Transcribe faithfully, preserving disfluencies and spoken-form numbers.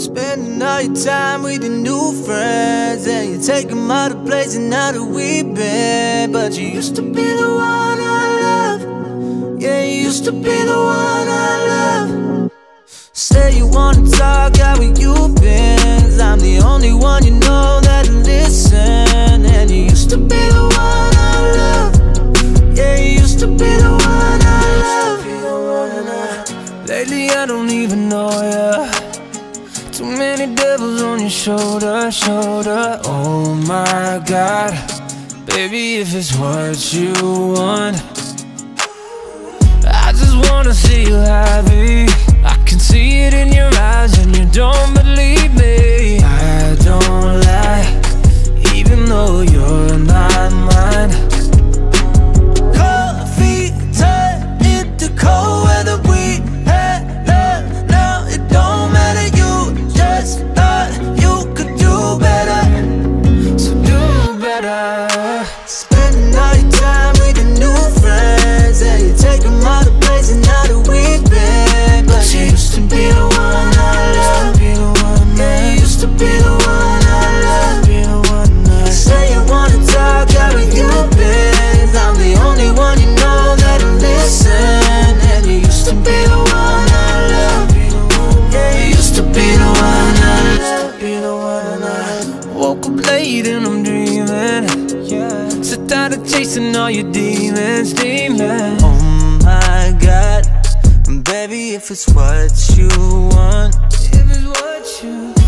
Spending all your time with your new friends, and you take them out of places now that we've been. But you used to be the one I love. Yeah, you used to be the one I love. Say you wanna talk, how have you been? 'Cause I'm the only one you know that'll listen. And you used to be the one I love. Yeah, you used to be the one I love. Lately I don't even know ya. Too many devils on your shoulder, shoulder. Oh my God, baby, if it's what you want, I just wanna see you happy. I can see it in your eyes and you don't believe me. I don't lie, even though you're not mine. Cold feet turn into cold weather. We had love, now it don't matter. You just thought you could do better, so do better. Spending all your time with your new friends, and you take them out of places now that we've been. But you used to be the one I love. Yeah, you used to be the one I love. Say you wanna talk, how have you been? 'Cause I'm the only one you know that'll listen. And you used to be the one I love. Yeah, you used to be the one I love. Woke up late and I'm dreaming. So tired of chasing all your demons, demons. Oh my God, baby, if it's what you want, if it's what you